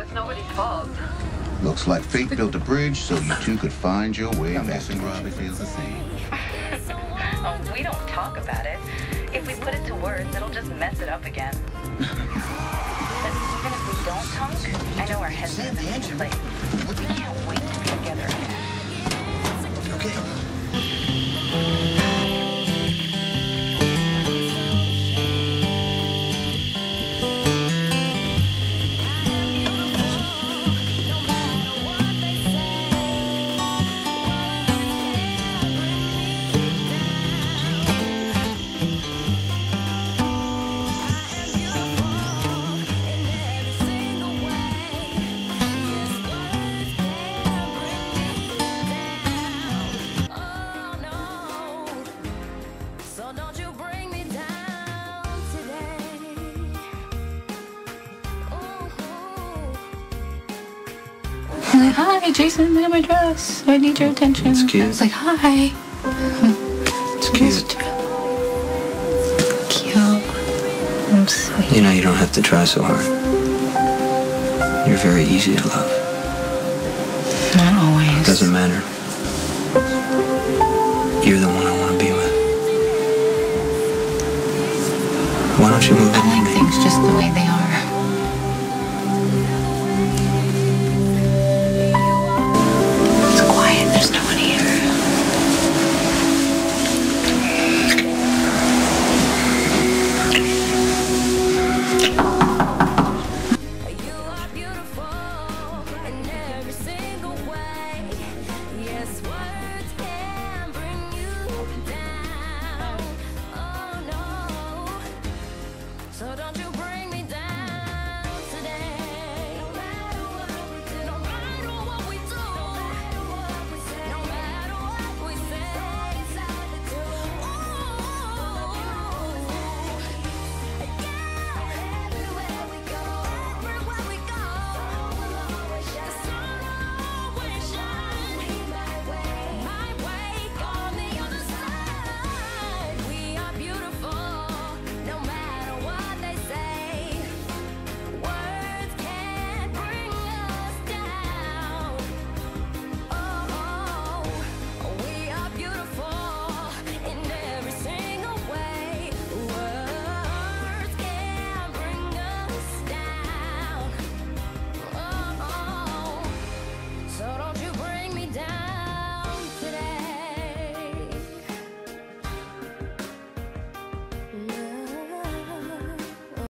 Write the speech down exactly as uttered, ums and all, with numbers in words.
it's nobody's fault. Looks like fate built a bridge so you two could find your way back. I'm guessing Robbie feels the same. Oh, we don't talk about it. If we put it to words, it'll just mess it up again. But even if we don't talk, I know our heads are in the same place. We can't wait to be together again. Okay. Like, hi, Jason, look at my dress. I need your attention. It's cute. I was like, hi. It's cute. Cute. I'm sweet. You know, you don't have to try so hard. You're very easy to love. Not always. It doesn't matter. You're the one I want to be with. Why don't you move in I with like me? things just the way they are.